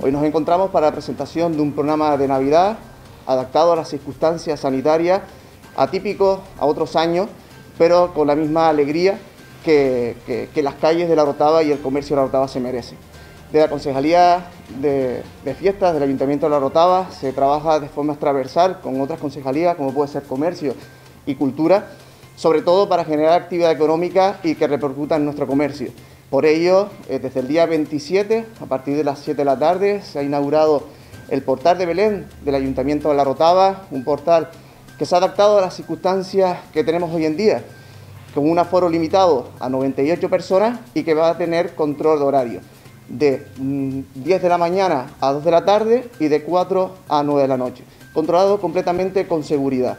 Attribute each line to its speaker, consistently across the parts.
Speaker 1: Hoy nos encontramos para la presentación de un programa de Navidad adaptado a las circunstancias sanitarias, atípico a otros años, pero con la misma alegría que las calles de La Orotava y el comercio de La Orotava se merecen. De la Concejalía de Fiestas del Ayuntamiento de La Orotava se trabaja de forma transversal con otras concejalías, como puede ser Comercio y Cultura, sobre todo para generar actividad económica y que repercuta en nuestro comercio. Por ello, desde el día 27, a partir de las 7 de la tarde, se ha inaugurado el portal de Belén del Ayuntamiento de La Orotava, un portal que se ha adaptado a las circunstancias que tenemos hoy en día, con un aforo limitado a 98 personas y que va a tener control de horario, de 10 de la mañana a 2 de la tarde y de 4 a 9 de la noche, controlado completamente con seguridad.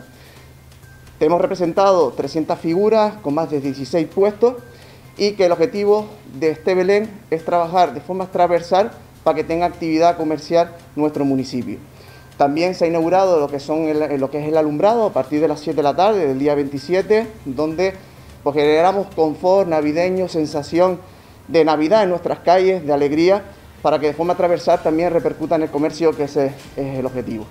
Speaker 1: Hemos representado 300 figuras con más de 16 puestos y que el objetivo de este Belén es trabajar de forma transversal para que tenga actividad comercial nuestro municipio. También se ha inaugurado lo que es el alumbrado a partir de las 7 de la tarde del día 27, donde pues, generamos confort navideño, sensación de Navidad en nuestras calles, de alegría, para que de forma transversal también repercuta en el comercio, que ese es el objetivo.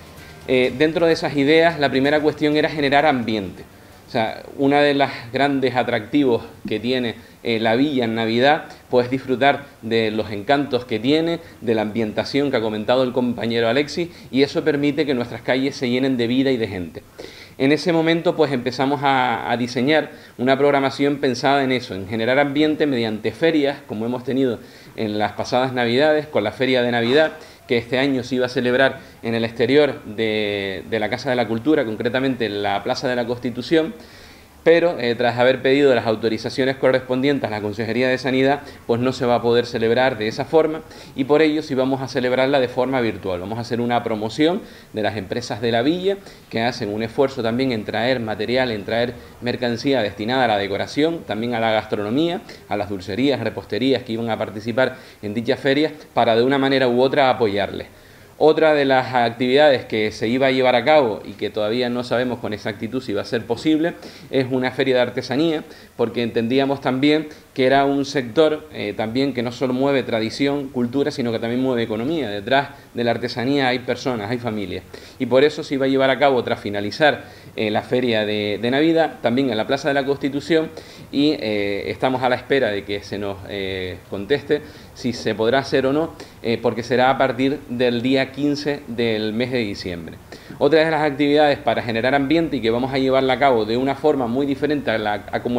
Speaker 2: Dentro de esas ideas, la primera cuestión era generar ambiente. O sea, uno de los grandes atractivos que tiene la villa en Navidad, pues disfrutar de los encantos que tiene, de la ambientación que ha comentado el compañero Alexis, y eso permite que nuestras calles se llenen de vida y de gente. En ese momento pues empezamos a diseñar una programación pensada en eso, en generar ambiente mediante ferias, como hemos tenido en las pasadas Navidades, con la Feria de Navidad, que este año se iba a celebrar en el exterior de la Casa de la Cultura, concretamente en la Plaza de la Constitución, pero tras haber pedido las autorizaciones correspondientes a la Consejería de Sanidad, pues no se va a poder celebrar de esa forma y por ello sí vamos a celebrarla de forma virtual. Vamos a hacer una promoción de las empresas de la villa que hacen un esfuerzo también en traer material, en traer mercancía destinada a la decoración, también a la gastronomía, a las dulcerías, reposterías que iban a participar en dichas ferias para de una manera u otra apoyarles. Otra de las actividades que se iba a llevar a cabo y que todavía no sabemos con exactitud si va a ser posible es una feria de artesanía, porque entendíamos también que era un sector también que no solo mueve tradición, cultura, sino que también mueve economía. Detrás de la artesanía hay personas, hay familias. Y por eso se iba a llevar a cabo, tras finalizar la feria de Navidad, también en la Plaza de la Constitución, y estamos a la espera de que se nos conteste si se podrá hacer o no, porque será a partir del día 15 del mes de diciembre. Otra de las actividades para generar ambiente y que vamos a llevarla a cabo de una forma muy diferente a como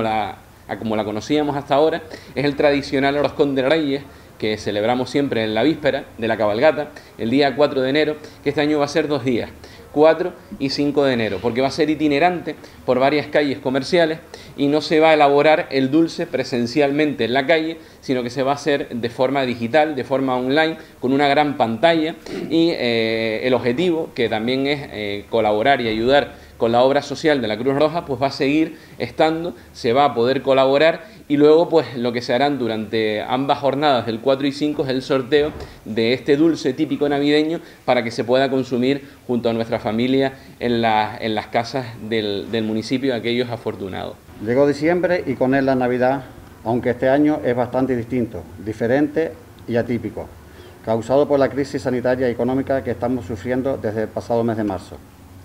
Speaker 2: la conocíamos hasta ahora, es el tradicional Roscón de Reyes, que celebramos siempre en la víspera de la cabalgata, el día 4 de enero, que este año va a ser 2 días, 4 y 5 de enero, porque va a ser itinerante por varias calles comerciales y no se va a elaborar el dulce presencialmente en la calle, sino que se va a hacer de forma digital, de forma online, con una gran pantalla y el objetivo, que también es colaborar y ayudar con la obra social de la Cruz Roja, pues va a seguir estando, se va a poder colaborar y luego pues lo que se harán durante ambas jornadas del 4 y 5 es el sorteo de este dulce típico navideño para que se pueda consumir junto a nuestra familia en las casas del municipio, aquellos afortunados.
Speaker 3: Llegó diciembre y con él la Navidad, aunque este año es bastante distinto, diferente y atípico, causado por la crisis sanitaria y económica que estamos sufriendo desde el pasado mes de marzo.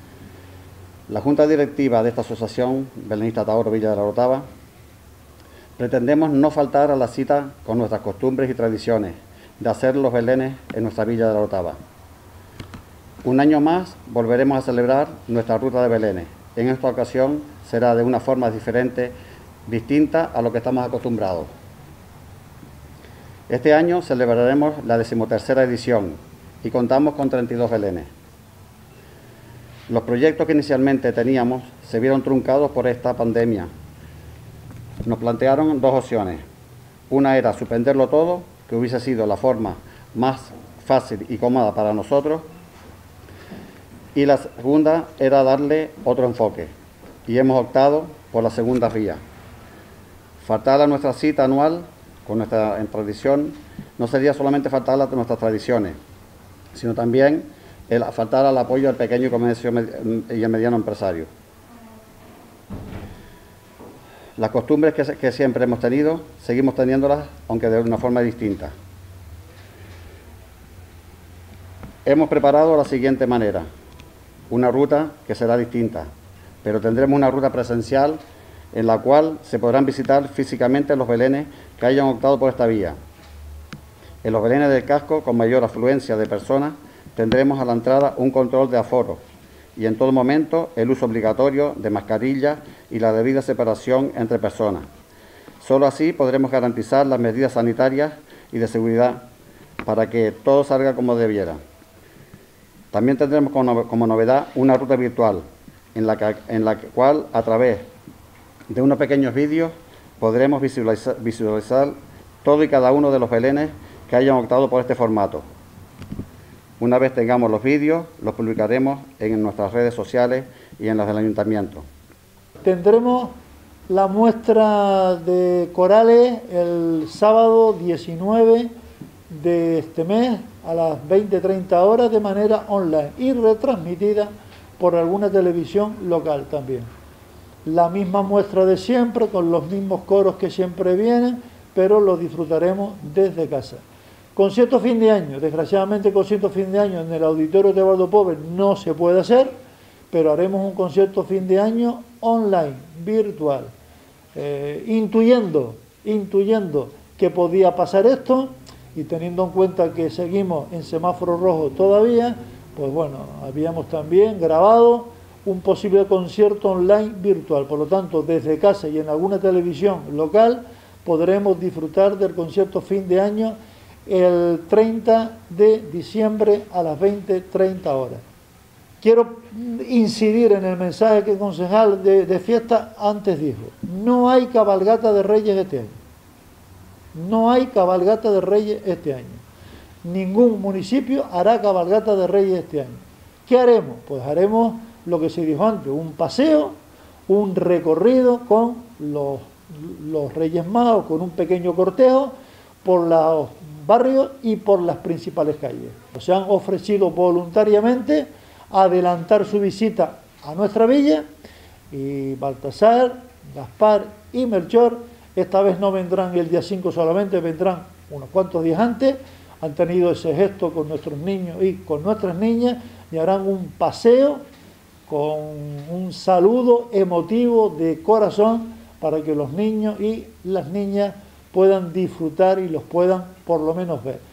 Speaker 3: La Junta Directiva de esta asociación, Belenista Taoro Villa de La Orotava, pretendemos no faltar a la cita con nuestras costumbres y tradiciones de hacer los belenes en nuestra Villa de La Orotava. Un año más volveremos a celebrar nuestra ruta de belenes. En esta ocasión será de una forma diferente, distinta a lo que estamos acostumbrados. Este año celebraremos la 13ª edición y contamos con 32 belenes. Los proyectos que inicialmente teníamos se vieron truncados por esta pandemia. Nos plantearon dos opciones. Una era suspenderlo todo, que hubiese sido la forma más fácil y cómoda para nosotros. Y la segunda era darle otro enfoque. Y hemos optado por la segunda vía. Faltar a nuestra cita anual con nuestra tradición no sería solamente faltar a nuestras tradiciones, sino también faltar al apoyo al pequeño comercio y al mediano empresario. Las costumbres que siempre hemos tenido, seguimos teniéndolas, aunque de una forma distinta. Hemos preparado de la siguiente manera: una ruta que será distinta, pero tendremos una ruta presencial en la cual se podrán visitar físicamente los belenes que hayan optado por esta vía. En los belenes del casco con mayor afluencia de personas tendremos a la entrada un control de aforo y en todo momento el uso obligatorio de mascarillas y la debida separación entre personas. Solo así podremos garantizar las medidas sanitarias y de seguridad para que todo salga como debiera. También tendremos como novedad una ruta virtual en la cual a través de unos pequeños vídeos podremos visualizar todo y cada uno de los belenes que hayan optado por este formato. Una vez tengamos los vídeos, los publicaremos en nuestras redes sociales y en las del Ayuntamiento.
Speaker 4: Tendremos la muestra de corales el sábado 19 de este mes a las 20:30 horas de manera online y retransmitida por alguna televisión local también. La misma muestra de siempre, con los mismos coros que siempre vienen, pero lo disfrutaremos desde casa. Concierto fin de año, desgraciadamente concierto fin de año en el auditorio de Teobaldo Pove no se puede hacer, pero haremos un concierto fin de año online, virtual, intuyendo que podía pasar esto y teniendo en cuenta que seguimos en semáforo rojo todavía, pues bueno, habíamos también grabado un posible concierto online virtual. Por lo tanto, desde casa y en alguna televisión local podremos disfrutar del concierto fin de año el 30 de diciembre a las 20:30 horas. Quiero incidir en el mensaje que el concejal de fiesta antes dijo: no hay cabalgata de Reyes este año. No hay cabalgata de Reyes este año. Ningún municipio hará cabalgata de Reyes este año. ¿Qué haremos? Pues haremos lo que se dijo antes, un paseo, un recorrido con los Reyes Magos, con un pequeño cortejo por los barrios y por las principales calles. Se han ofrecido voluntariamente a adelantar su visita a nuestra villa y Baltasar, Gaspar y Melchor esta vez no vendrán el día 5 solamente, vendrán unos cuantos días antes. Han tenido ese gesto con nuestros niños y con nuestras niñas y harán un paseo con un saludo emotivo de corazón para que los niños y las niñas puedan disfrutar y los puedan por lo menos ver.